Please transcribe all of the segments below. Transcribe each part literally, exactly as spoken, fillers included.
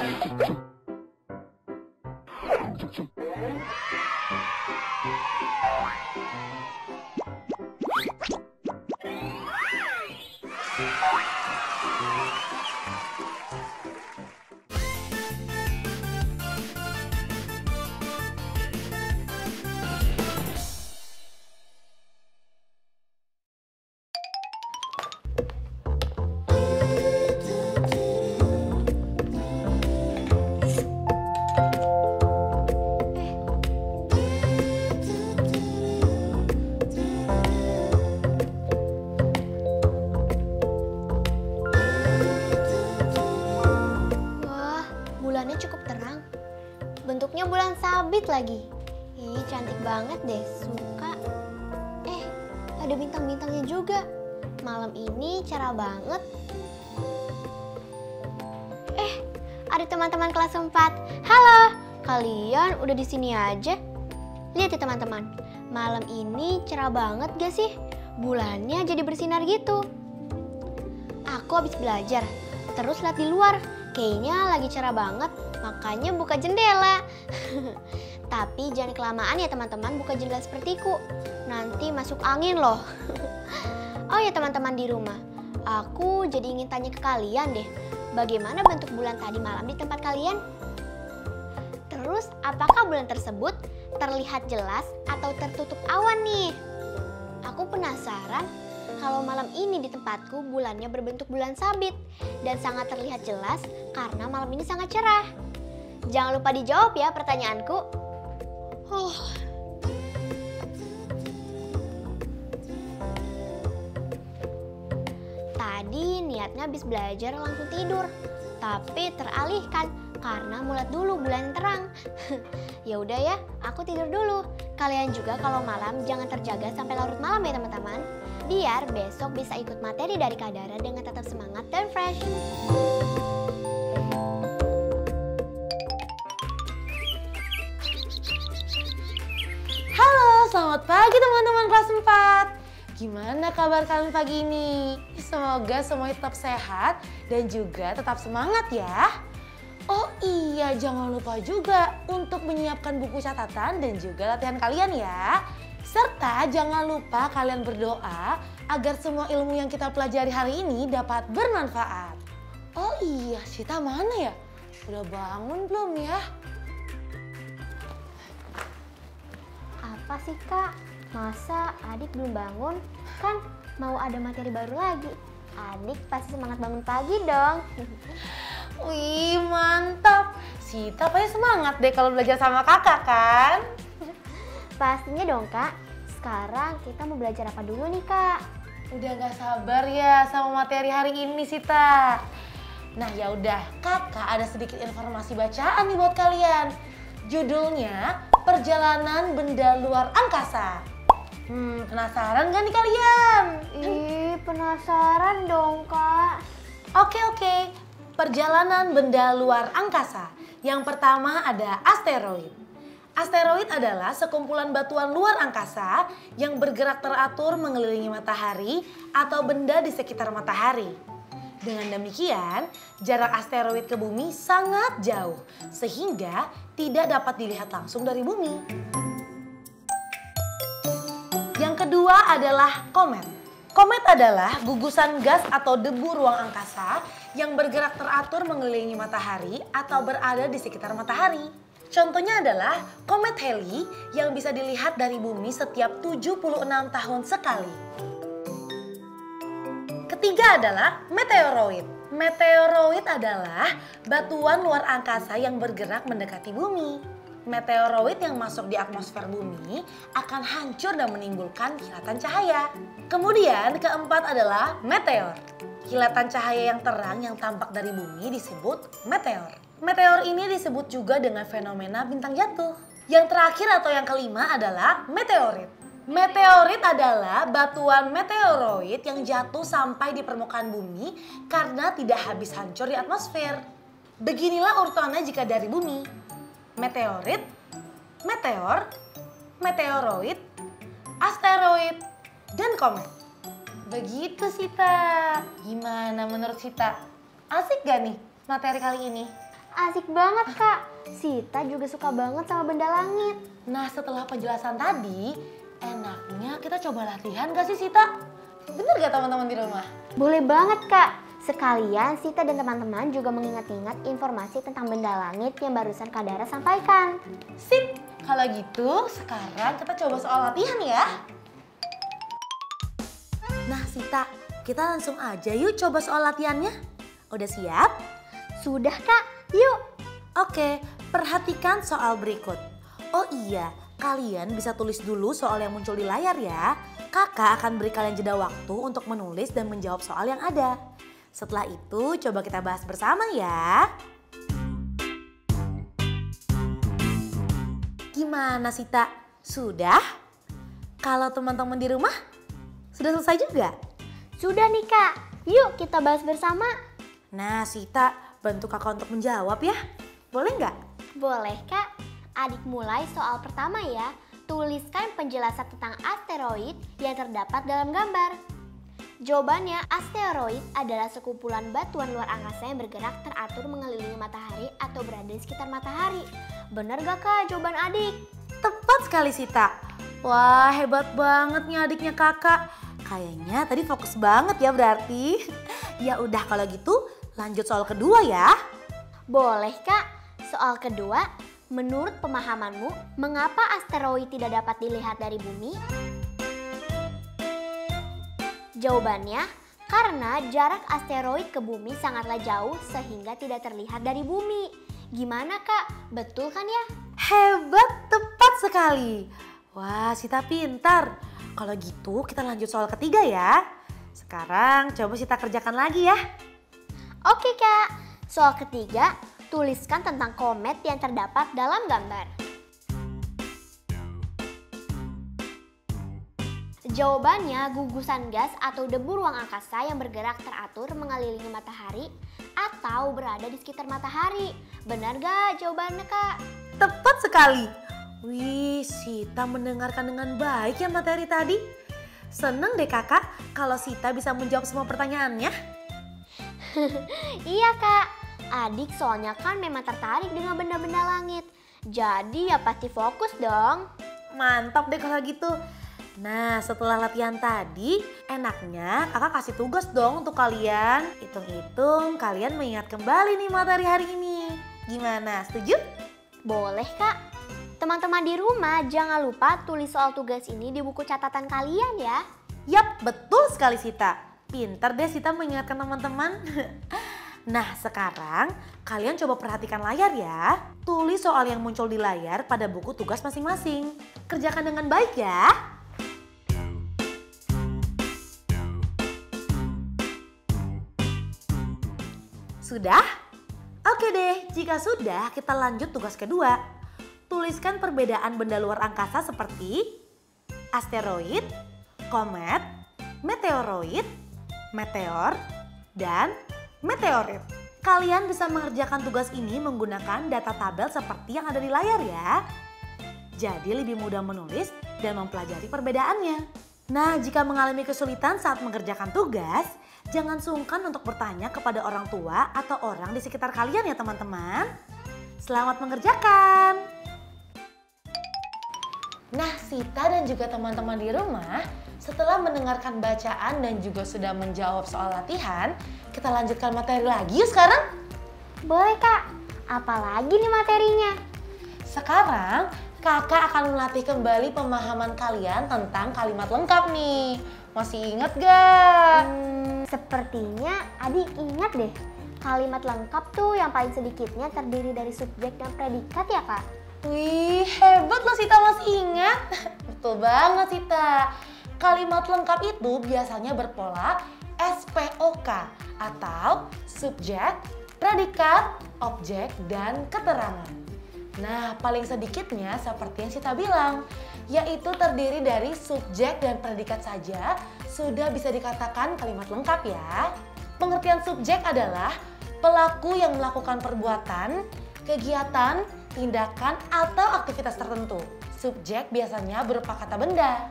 Bentuknya bulan sabit lagi. Ih, cantik banget deh, suka. Eh, ada bintang-bintangnya juga. Malam ini cerah banget. Eh, ada teman-teman kelas empat. Halo, kalian udah di sini aja? Lihat ya teman-teman, malam ini cerah banget gak sih? Bulannya jadi bersinar gitu. Aku habis belajar, terus lihat di luar. Kayaknya lagi cerah banget, makanya buka jendela. Tapi jangan kelamaan ya teman-teman buka jendela sepertiku. Nanti masuk angin loh. Oh ya teman-teman di rumah, aku jadi ingin tanya ke kalian deh. Bagaimana bentuk bulan tadi malam di tempat kalian? Terus apakah bulan tersebut terlihat jelas atau tertutup awan nih? Aku penasaran. Kalau malam ini di tempatku bulannya berbentuk bulan sabit dan sangat terlihat jelas karena malam ini sangat cerah. Jangan lupa dijawab ya pertanyaanku. Huh. Tadi niatnya habis belajar langsung tidur, tapi teralihkan karena mulat dulu bulan terang. Ya udah ya, aku tidur dulu. Kalian juga kalau malam jangan terjaga sampai larut malam ya teman-teman. Biar besok bisa ikut materi dari Kak Dara dengan tetap semangat dan fresh. Halo, selamat pagi teman-teman kelas empat. Gimana kabar kalian pagi ini? Semoga semuanya tetap sehat dan juga tetap semangat ya. Oh iya, jangan lupa juga untuk menyiapkan buku catatan dan juga latihan kalian ya. Serta jangan lupa kalian berdoa agar semua ilmu yang kita pelajari hari ini dapat bermanfaat. Oh iya, Sita mana ya? Udah bangun belum ya? Apa sih Kak? Masa adik belum bangun? Kan mau ada materi baru lagi. Adik pasti semangat bangun pagi dong. Wih mantap, Sita pasti semangat deh kalau belajar sama kakak kan? Pastinya dong Kak. Sekarang kita mau belajar apa dulu nih Kak? Udah gak sabar ya sama materi hari ini Sita. Nah ya udah, kakak ada sedikit informasi bacaan nih buat kalian. Judulnya Perjalanan Benda Luar Angkasa. Hmm, penasaran gak nih kalian? Ih, penasaran dong Kak. Oke oke, perjalanan benda luar angkasa. Yang pertama ada asteroid. Asteroid adalah sekumpulan batuan luar angkasa yang bergerak teratur mengelilingi matahari atau benda di sekitar matahari. Dengan demikian, jarak asteroid ke bumi sangat jauh sehingga tidak dapat dilihat langsung dari bumi. Yang kedua adalah komet. Komet adalah gugusan gas atau debu ruang angkasa yang bergerak teratur mengelilingi matahari atau berada di sekitar matahari. Contohnya adalah komet Halley yang bisa dilihat dari bumi setiap tujuh puluh enam tahun sekali. Ketiga adalah meteoroid. Meteoroid adalah batuan luar angkasa yang bergerak mendekati bumi. Meteoroid yang masuk di atmosfer bumi akan hancur dan menimbulkan kilatan cahaya. Kemudian keempat adalah meteor. Kilatan cahaya yang terang yang tampak dari bumi disebut meteor. Meteor ini disebut juga dengan fenomena bintang jatuh. Yang terakhir atau yang kelima adalah meteorit. Meteorit adalah batuan meteoroid yang jatuh sampai di permukaan bumi karena tidak habis hancur di atmosfer. Beginilah urutannya jika dari bumi: meteorit, meteor, meteoroid, asteroid, dan komet. Begitu Sita. Gimana menurut Sita? Asik gak nih materi kali ini? Asik banget Kak. Sita juga suka banget sama benda langit. Nah setelah penjelasan tadi, enaknya kita coba latihan gak sih Sita? Bener gak teman-teman di rumah? Boleh banget Kak. Sekalian Sita dan teman-teman juga mengingat-ingat informasi tentang benda langit yang barusan Kak Dara sampaikan. Sip, kalau gitu sekarang kita coba soal latihan ya. Nah Sita, kita langsung aja yuk coba soal latihannya. Udah siap? Sudah Kak, yuk. Oke, perhatikan soal berikut. Oh iya, kalian bisa tulis dulu soal yang muncul di layar ya. Kakak akan beri kalian jeda waktu untuk menulis dan menjawab soal yang ada. Setelah itu coba kita bahas bersama ya. Gimana Sita? Sudah? Kalau teman-teman di rumah sudah selesai juga? Sudah nih Kak, yuk kita bahas bersama. Nah Sita, bantu kakak untuk menjawab ya. Boleh nggak? Boleh Kak. Adik mulai soal pertama ya. Tuliskan penjelasan tentang asteroid yang terdapat dalam gambar. Jawabannya, asteroid adalah sekumpulan batuan luar angkasa yang bergerak teratur mengelilingi matahari atau berada di sekitar matahari. Bener gak Kak jawaban adik? Tepat sekali Sita. Wah hebat banget nih adiknya kakak. Kayaknya tadi fokus banget ya berarti. Ya udah kalau gitu lanjut soal kedua ya. Boleh Kak. Soal kedua, menurut pemahamanmu, mengapa asteroid tidak dapat dilihat dari bumi? Jawabannya, karena jarak asteroid ke bumi sangatlah jauh sehingga tidak terlihat dari bumi. Gimana Kak? Betul kan ya? Hebat, tepat sekali. Wah, Sita pintar. Kalau gitu kita lanjut soal ketiga ya. Sekarang coba Sita kerjakan lagi ya. Oke Kak. Soal ketiga, tuliskan tentang komet yang terdapat dalam gambar. Jawabannya gugusan gas atau debu ruang angkasa yang bergerak teratur mengelilingi matahari atau berada di sekitar matahari. Benar gak jawabannya Kak? Tepat sekali. Wih, Sita mendengarkan dengan baik ya materi tadi. Seneng deh kakak kalau Sita bisa menjawab semua pertanyaannya. Iya Kak, adik soalnya kan memang tertarik dengan benda-benda langit. Jadi ya pasti fokus dong. Mantap deh kalau gitu. Nah setelah latihan tadi, enaknya kakak kasih tugas dong untuk kalian. Hitung-hitung kalian mengingat kembali nih materi hari ini. Gimana, setuju? Boleh Kak. Teman-teman di rumah jangan lupa tulis soal tugas ini di buku catatan kalian ya. Yap, betul sekali Sita. Pintar deh Sita mengingatkan teman-teman. Nah sekarang kalian coba perhatikan layar ya. Tulis soal yang muncul di layar pada buku tugas masing-masing. Kerjakan dengan baik ya. Sudah? Oke deh, jika sudah kita lanjut tugas kedua. Tuliskan perbedaan benda luar angkasa seperti asteroid, komet, meteoroid, meteor, dan meteorit. Kalian bisa mengerjakan tugas ini menggunakan data tabel seperti yang ada di layar ya. Jadi lebih mudah menulis dan mempelajari perbedaannya. Nah, jika mengalami kesulitan saat mengerjakan tugas, jangan sungkan untuk bertanya kepada orang tua atau orang di sekitar kalian ya teman-teman. Selamat mengerjakan! Nah, Sita dan juga teman-teman di rumah, setelah mendengarkan bacaan dan juga sudah menjawab soal latihan, kita lanjutkan materi lagi yuk sekarang. Boleh Kak, apalagi nih materinya? Sekarang kakak akan melatih kembali pemahaman kalian tentang kalimat lengkap nih. Masih ingat gak? Hmm, sepertinya adik ingat deh. Kalimat lengkap tuh yang paling sedikitnya terdiri dari subjek dan predikat ya Kak? Wih, hebat loh Sita masih ingat. Betul banget Sita. Kalimat lengkap itu biasanya berpola S P O K atau subjek, predikat, objek, dan keterangan. Nah, paling sedikitnya seperti yang Sita bilang, yaitu terdiri dari subjek dan predikat saja sudah bisa dikatakan kalimat lengkap ya. Pengertian subjek adalah pelaku yang melakukan perbuatan, kegiatan, tindakan, atau aktivitas tertentu. Subjek biasanya berupa kata benda.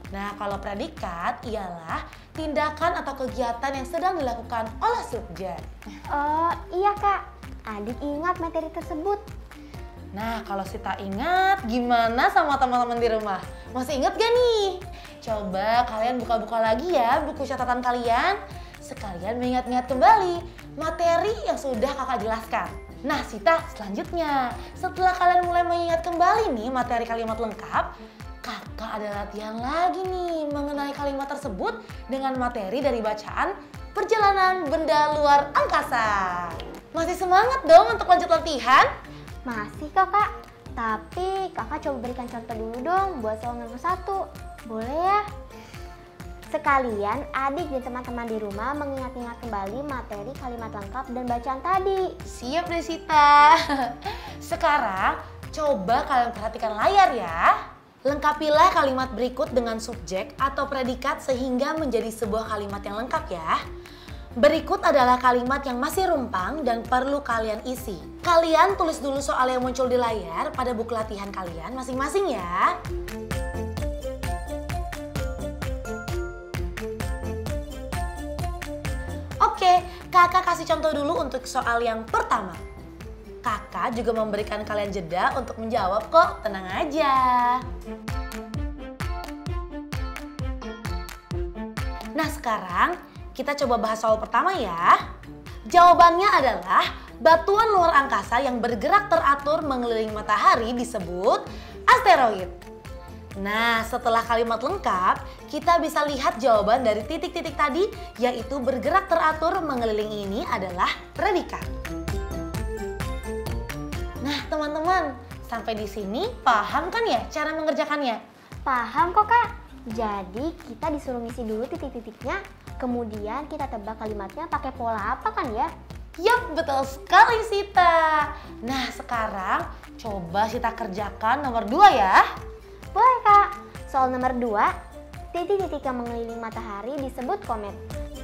Nah, kalau predikat ialah tindakan atau kegiatan yang sedang dilakukan oleh subjek. Oh iya Kak, adik ingat materi tersebut. Nah, kalau Sita ingat, gimana sama teman-teman di rumah? Masih ingat gak nih? Coba kalian buka-buka lagi ya buku catatan kalian. Sekalian mengingat-ingat kembali materi yang sudah kakak jelaskan. Nah, Sita, selanjutnya setelah kalian mulai mengingat kembali nih materi kalimat lengkap, kakak ada latihan lagi nih mengenai kalimat tersebut dengan materi dari bacaan Perjalanan Benda Luar Angkasa. Masih semangat dong untuk lanjut latihan? Masih kok Kak, tapi kakak coba berikan contoh dulu dong buat soal nomor satu. Boleh ya? Sekalian adik dan teman-teman di rumah mengingat-ingat kembali materi kalimat lengkap dan bacaan tadi. Siap deh Sita. Sekarang coba kalian perhatikan layar ya. Lengkapilah kalimat berikut dengan subjek atau predikat sehingga menjadi sebuah kalimat yang lengkap ya. Berikut adalah kalimat yang masih rumpang dan perlu kalian isi. Kalian tulis dulu soal yang muncul di layar pada buku latihan kalian masing-masing ya. Oke, kakak kasih contoh dulu untuk soal yang pertama. Kakak juga memberikan kalian jeda untuk menjawab kok, tenang aja. Nah sekarang kita coba bahas soal pertama ya. Jawabannya adalah batuan luar angkasa yang bergerak teratur mengelilingi matahari disebut asteroid. Nah, setelah kalimat lengkap, kita bisa lihat jawaban dari titik-titik tadi, yaitu bergerak teratur mengelilingi ini adalah predikat. Nah, teman-teman, sampai di sini paham kan ya cara mengerjakannya? Paham kok Kak. Jadi kita disuruh ngisi dulu titik-titiknya, kemudian kita tebak kalimatnya pakai pola apa kan ya? Yap, betul sekali Sita. Nah, sekarang coba Sita kerjakan nomor dua ya. Boleh Kak. Soal nomor dua, titik-titik yang mengelilingi matahari disebut komet.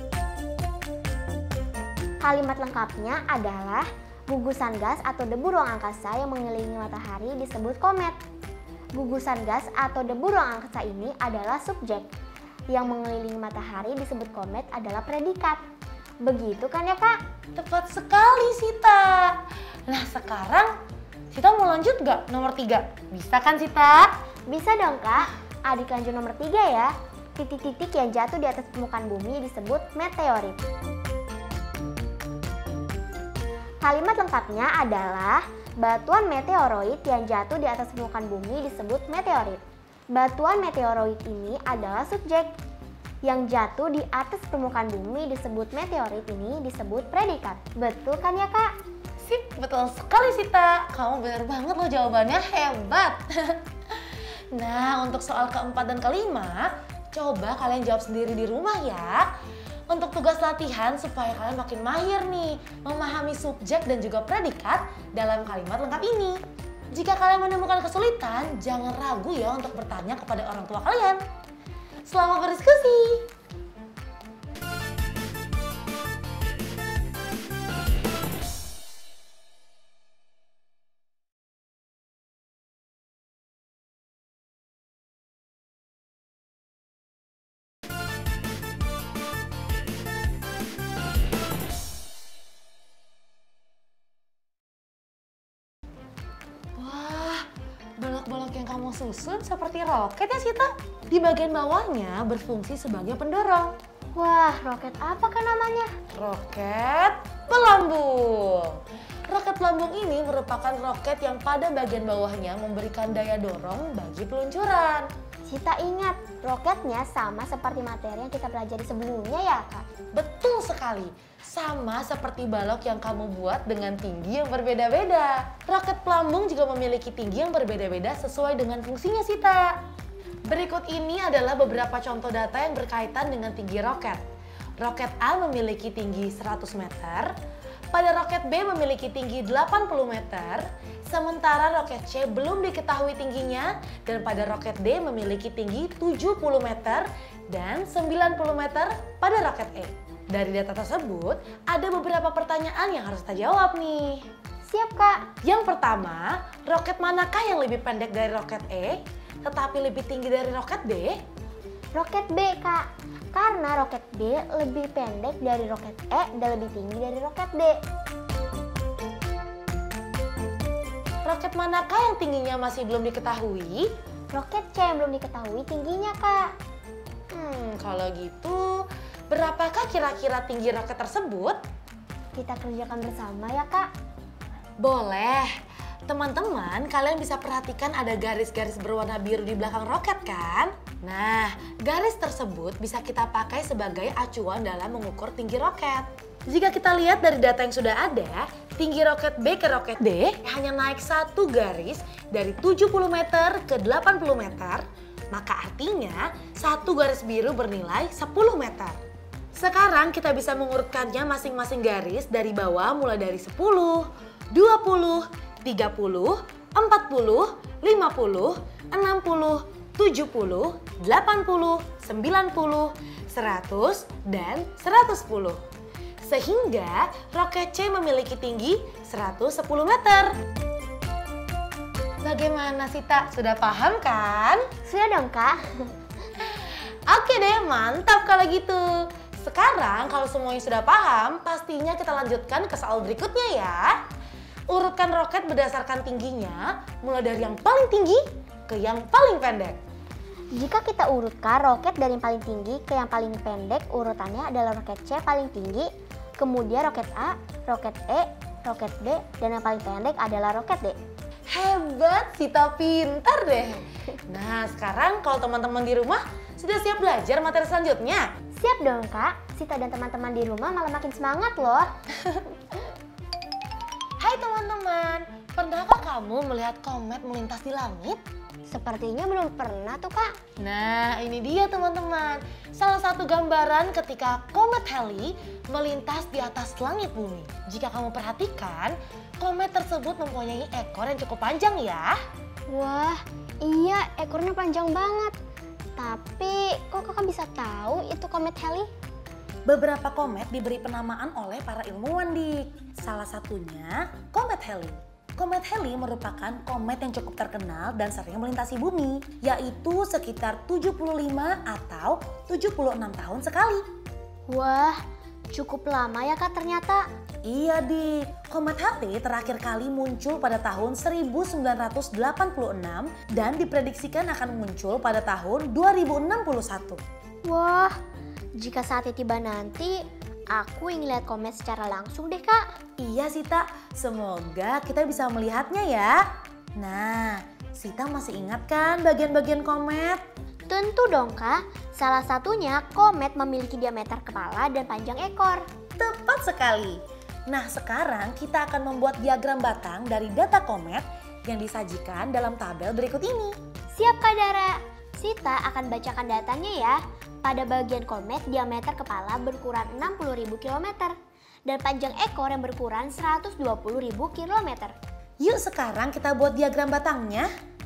Kalimat lengkapnya adalah gugusan gas atau debu ruang angkasa yang mengelilingi matahari disebut komet. Gugusan gas atau debu ruang angkasa ini adalah subjek. Yang mengelilingi matahari disebut komet adalah predikat. Begitu kan ya Kak? Tepat sekali Sita. Nah sekarang Sita mau lanjut nggak nomor tiga? Bisa kan Sita? Bisa dong Kak. Adik lanjut nomor tiga ya. Titik-titik yang jatuh di atas permukaan bumi disebut meteorit. Kalimat lengkapnya adalah batuan meteoroid yang jatuh di atas permukaan bumi disebut meteorit. Batuan meteoroid ini adalah subjek. Yang jatuh di atas permukaan bumi disebut meteorit ini disebut predikat. Betul kan ya Kak? Sip, betul sekali Sita. Kamu benar banget loh jawabannya, hebat. Nah, untuk soal keempat dan kelima, coba kalian jawab sendiri di rumah ya. Untuk tugas latihan supaya kalian makin mahir nih memahami subjek dan juga predikat dalam kalimat lengkap ini. Jika kalian menemukan kesulitan, jangan ragu ya untuk bertanya kepada orang tua kalian. Selamat berdiskusi! Balok-balok yang kamu susun seperti roket ya Sita. Di bagian bawahnya berfungsi sebagai pendorong. Wah, roket apa kan namanya? Roket pelambung. Roket pelambung ini merupakan roket yang pada bagian bawahnya memberikan daya dorong bagi peluncuran. Sita ingat, roketnya sama seperti materi yang kita pelajari sebelumnya ya Kak? Betul sekali. Sama seperti balok yang kamu buat dengan tinggi yang berbeda-beda. Roket pelambung juga memiliki tinggi yang berbeda-beda sesuai dengan fungsinya Sita. Berikut ini adalah beberapa contoh data yang berkaitan dengan tinggi roket. Roket A memiliki tinggi seratus meter, pada roket B memiliki tinggi delapan puluh meter, sementara roket C belum diketahui tingginya, dan pada roket D memiliki tinggi tujuh puluh meter dan sembilan puluh meter pada roket E. Dari data tersebut, ada beberapa pertanyaan yang harus kita jawab nih. Siap Kak. Yang pertama, roket manakah yang lebih pendek dari roket E, tetapi lebih tinggi dari roket D? Roket B, Kak. Karena roket B lebih pendek dari roket E dan lebih tinggi dari roket D. Roket manakah yang tingginya masih belum diketahui? Roket C yang belum diketahui tingginya, Kak. Hmm, kalau gitu, berapakah kira-kira tinggi roket tersebut? Kita kerjakan bersama ya, Kak. Boleh. Teman-teman, kalian bisa perhatikan ada garis-garis berwarna biru di belakang roket kan? Nah, garis tersebut bisa kita pakai sebagai acuan dalam mengukur tinggi roket. Jika kita lihat dari data yang sudah ada, tinggi roket B ke roket D hanya naik satu garis dari tujuh puluh meter ke delapan puluh meter, maka artinya satu garis biru bernilai sepuluh meter. Sekarang kita bisa mengurutkannya masing-masing garis dari bawah mulai dari sepuluh, dua puluh, tiga puluh, empat puluh, lima puluh, enam puluh, tujuh puluh, delapan puluh, sembilan puluh, seratus, dan seratus sepuluh. Sehingga roket C memiliki tinggi seratus sepuluh meter. Bagaimana Sita? Sudah paham kan? Sudah dong, Kak. Oke deh, mantap kalau gitu. Sekarang kalau semuanya sudah paham, pastinya kita lanjutkan ke soal berikutnya ya. Urutkan roket berdasarkan tingginya, mulai dari yang paling tinggi ke yang paling pendek. Jika kita urutkan roket dari yang paling tinggi ke yang paling pendek, urutannya adalah roket C paling tinggi, kemudian roket A, roket E, roket D, dan yang paling pendek adalah roket D. Hebat, Sita pintar deh. Nah, sekarang kalau teman-teman di rumah sudah siap belajar materi selanjutnya? Siap dong, Kak. Sita dan teman-teman di rumah malah makin semangat loh. Hai teman-teman, pernahkah kamu melihat komet melintas di langit? Sepertinya belum pernah tuh, Kak. Nah, ini dia teman-teman. Salah satu gambaran ketika komet Halley melintas di atas langit bumi. Jika kamu perhatikan, komet tersebut mempunyai ekor yang cukup panjang ya. Wah, iya ekornya panjang banget. Tapi kok kakak bisa tahu itu komet Halley? Beberapa komet diberi penamaan oleh para ilmuwan, Dik. Salah satunya komet Halley. Komet Halley merupakan komet yang cukup terkenal dan sering melintasi bumi, yaitu sekitar tujuh puluh lima atau tujuh puluh enam tahun sekali. Wah, cukup lama ya, Kak, ternyata. Iya, Dik. Komet Halley terakhir kali muncul pada tahun seribu sembilan ratus delapan puluh enam dan diprediksikan akan muncul pada tahun dua ribu enam puluh satu. Wah, jika saatnya tiba nanti, aku ingin lihat komet secara langsung deh, Kak. Iya, Sita. Semoga kita bisa melihatnya ya. Nah, Sita masih ingat kan bagian-bagian komet? Tentu dong, Kak. Salah satunya komet memiliki diameter kepala dan panjang ekor. Tepat sekali. Nah, sekarang kita akan membuat diagram batang dari data komet yang disajikan dalam tabel berikut ini. Siap, Kak Dara. Sita akan bacakan datanya ya. Pada bagian komet, diameter kepala berukuran enam puluh ribu kilometer dan panjang ekor yang berukuran seratus dua puluh ribu kilometer. Yuk sekarang kita buat diagram batangnya.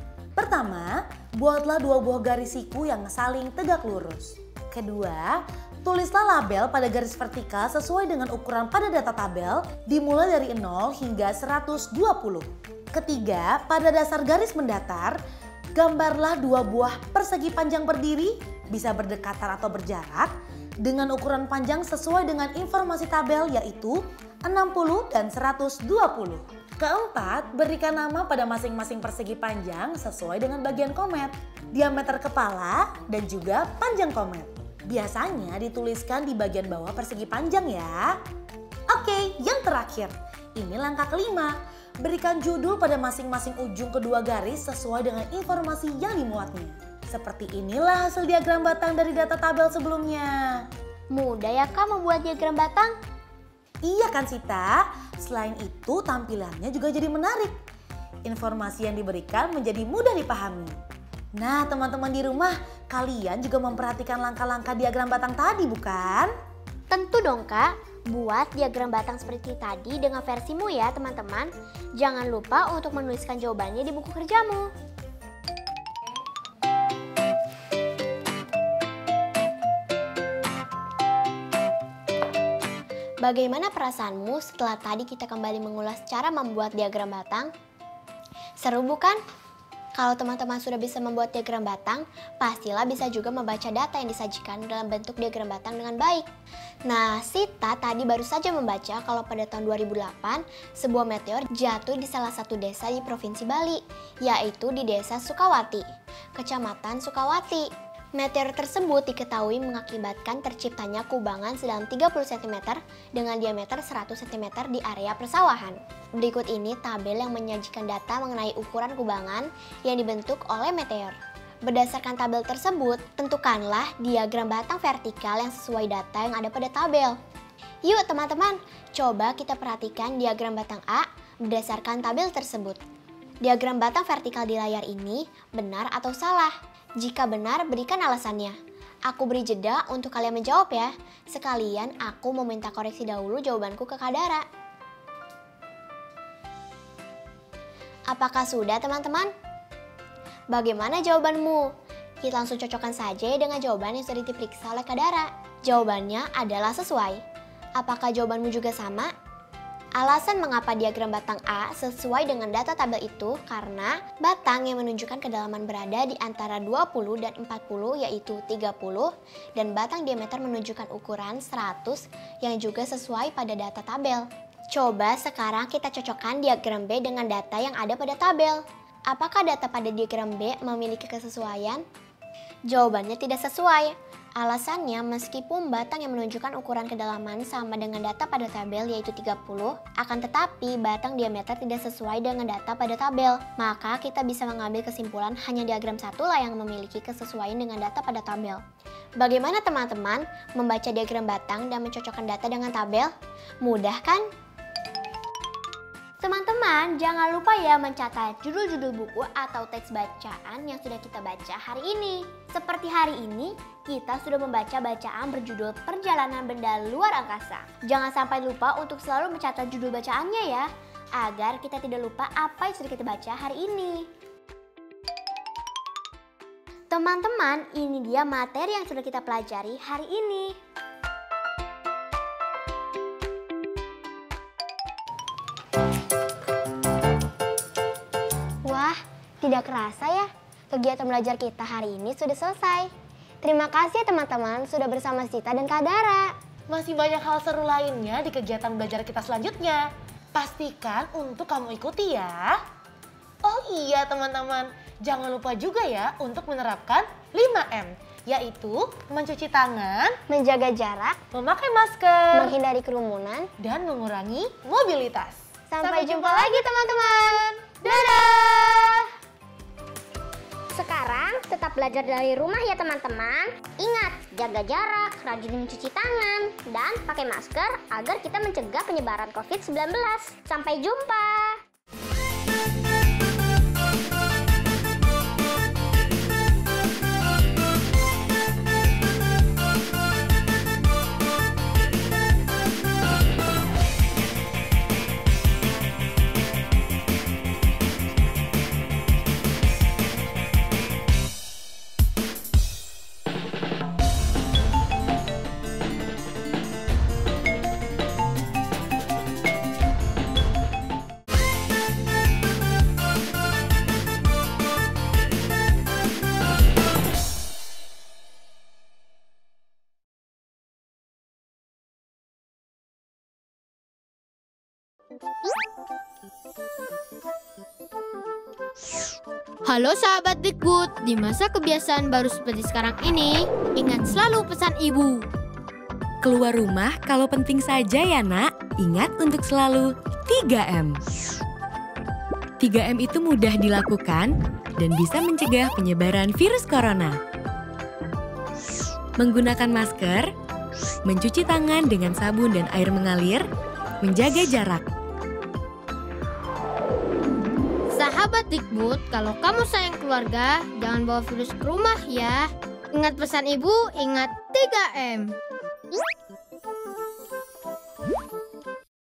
Pertama, buatlah dua buah garis siku yang saling tegak lurus. Kedua, tulislah label pada garis vertikal sesuai dengan ukuran pada data tabel dimulai dari nol hingga seratus dua puluh. Ketiga, pada dasar garis mendatar, gambarlah dua buah persegi panjang berdiri, bisa berdekatan atau berjarak, dengan ukuran panjang sesuai dengan informasi tabel yaitu enam puluh dan seratus dua puluh. Keempat, berikan nama pada masing-masing persegi panjang sesuai dengan bagian komet, diameter kepala, dan juga panjang komet. Biasanya dituliskan di bagian bawah persegi panjang ya. Oke, yang terakhir. Ini langkah kelima. Berikan judul pada masing-masing ujung kedua garis sesuai dengan informasi yang dimuatnya. Seperti inilah hasil diagram batang dari data tabel sebelumnya. Mudah ya, Kak, membuat diagram batang? Iya kan, Sita? Selain itu tampilannya juga jadi menarik. Informasi yang diberikan menjadi mudah dipahami. Nah, teman-teman di rumah, kalian juga memperhatikan langkah-langkah diagram batang tadi, bukan? Tentu dong, Kak. Buat diagram batang seperti tadi dengan versimu ya, teman-teman. Jangan lupa untuk menuliskan jawabannya di buku kerjamu. Bagaimana perasaanmu setelah tadi kita kembali mengulas cara membuat diagram batang? Seru bukan? Kalau teman-teman sudah bisa membuat diagram batang, pastilah bisa juga membaca data yang disajikan dalam bentuk diagram batang dengan baik. Nah, Sita tadi baru saja membaca kalau pada tahun dua ribu delapan, sebuah meteor jatuh di salah satu desa di Provinsi Bali, yaitu di Desa Sukawati, Kecamatan Sukawati. Meteor tersebut diketahui mengakibatkan terciptanya kubangan sedalam tiga puluh sentimeter dengan diameter seratus sentimeter di area persawahan. Berikut ini tabel yang menyajikan data mengenai ukuran kubangan yang dibentuk oleh meteor. Berdasarkan tabel tersebut, tentukanlah diagram batang vertikal yang sesuai data yang ada pada tabel. Yuk teman-teman, coba kita perhatikan diagram batang A berdasarkan tabel tersebut. Diagram batang vertikal di layar ini benar atau salah? Jika benar, berikan alasannya. Aku beri jeda untuk kalian menjawab ya. Sekalian aku mau minta koreksi dahulu jawabanku ke Kak Dara. Apakah sudah teman-teman? Bagaimana jawabanmu? Kita langsung cocokkan saja dengan jawaban yang sudah diperiksa oleh Kak Dara. Jawabannya adalah sesuai. Apakah jawabanmu juga sama? Alasan mengapa diagram batang A sesuai dengan data tabel itu karena batang yang menunjukkan kedalaman berada di antara dua puluh dan empat puluh yaitu tiga puluh dan batang diameter menunjukkan ukuran seratus yang juga sesuai pada data tabel. Coba sekarang kita cocokkan diagram B dengan data yang ada pada tabel. Apakah data pada diagram B memiliki kesesuaian? Jawabannya tidak sesuai. Alasannya, meskipun batang yang menunjukkan ukuran kedalaman sama dengan data pada tabel yaitu tiga puluh, akan tetapi batang diameter tidak sesuai dengan data pada tabel. Maka kita bisa mengambil kesimpulan hanya diagram satu lah yang memiliki kesesuaian dengan data pada tabel. Bagaimana teman-teman membaca diagram batang dan mencocokkan data dengan tabel? Mudah kan? Teman-teman, jangan lupa ya mencatat judul-judul buku atau teks bacaan yang sudah kita baca hari ini. Seperti hari ini, kita sudah membaca bacaan berjudul Perjalanan Benda Luar Angkasa. Jangan sampai lupa untuk selalu mencatat judul bacaannya ya, agar kita tidak lupa apa yang sudah kita baca hari ini. Teman-teman, ini dia materi yang sudah kita pelajari hari ini. Wah, tidak kerasa ya, kegiatan belajar kita hari ini sudah selesai. Terima kasih ya teman-teman sudah bersama Sita dan Kak Dara. Masih banyak hal seru lainnya di kegiatan belajar kita selanjutnya. Pastikan untuk kamu ikuti ya. Oh iya teman-teman, jangan lupa juga ya untuk menerapkan lima M, yaitu mencuci tangan, Menjaga jarak, memakai masker, menghindari kerumunan, dan mengurangi mobilitas. Sampai, Sampai jumpa lagi teman-teman. Dadah! Sekarang tetap belajar dari rumah ya teman-teman. Ingat, jaga jarak, rajin mencuci tangan, dan pakai masker agar kita mencegah penyebaran covid sembilan belas. Sampai jumpa! Halo sahabat Dikbud, di masa kebiasaan baru seperti sekarang ini, ingat selalu pesan ibu. Keluar rumah kalau penting saja ya nak, ingat untuk selalu tiga M. tiga M itu mudah dilakukan dan bisa mencegah penyebaran virus corona. Menggunakan masker, mencuci tangan dengan sabun dan air mengalir, menjaga jarak. Sahabat Dikbud, kalau kamu sayang keluarga, jangan bawa virus ke rumah ya. Ingat pesan ibu, ingat tiga M.